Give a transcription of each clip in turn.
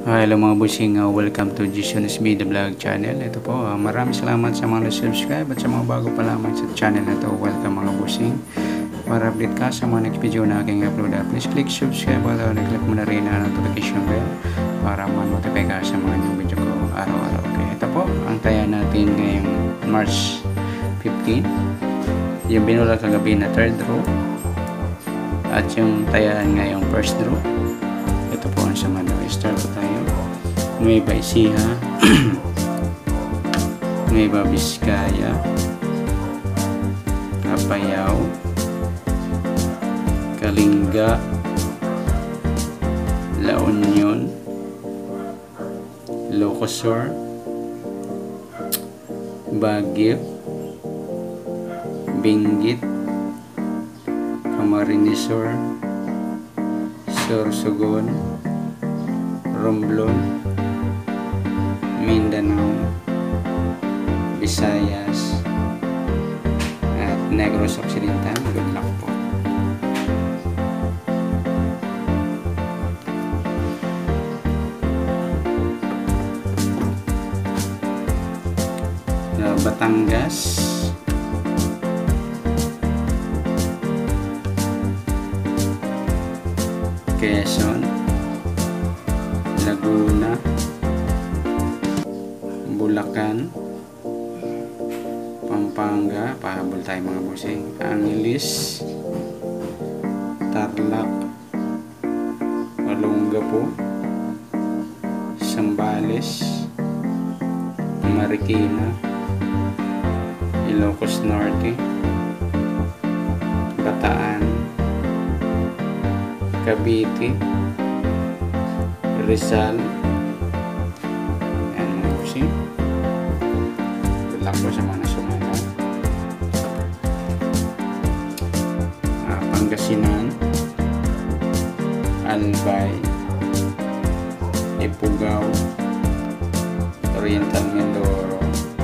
Hello mga busing, welcome to Jason SB The Vlog Channel. Ito po, maraming salamat sa mga subscribe at sa mga bago pa lamang sa channel na ito. Welcome mga busing. Para update ka sa mga next video na aking upload, please click subscribe at click mo na rin ang notification bell para ma-notify ka sa mga new video ko araw-araw. Okay, ito po, ang taya natin ngayong March 15. Yung binula kagabi na third row at yung tayaan ngayong first row. Ito po ang sama daw. Start po tayo. Nueva Ecija, Nueva Vizcaya, Apayao, Kalinga, La Union, Ilocos, Baguio, Benguet, Camarines Sur, Sorsogon, Romblon, Mindanao, Visayas, at Negros Occidental. Good luck po. Batangas, Quezon, Laguna, Bulacan, Pampanga, pahabol tayo mga busing, Angeles, Tarlac, Olongapo, Zambales, Marikina, Ilocos Norte, Bataan, Cavite, Rizal, and mga busing. Good luck po sa mga nasumala. Pangasinan, Albay, Ifugao, Oriental Mindoro,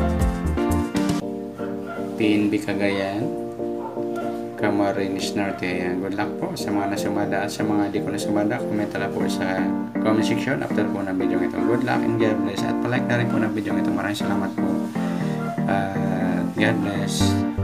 PNB Cagayan, Camarines Norte. Ayan. Good luck po sa mga nasumada at sa mga di ko nasumada. Comment lang po sa comment section after po ng video ito. Good luck and God bless. At palike na rin po ng video ito. Maraming salamat po. God bless.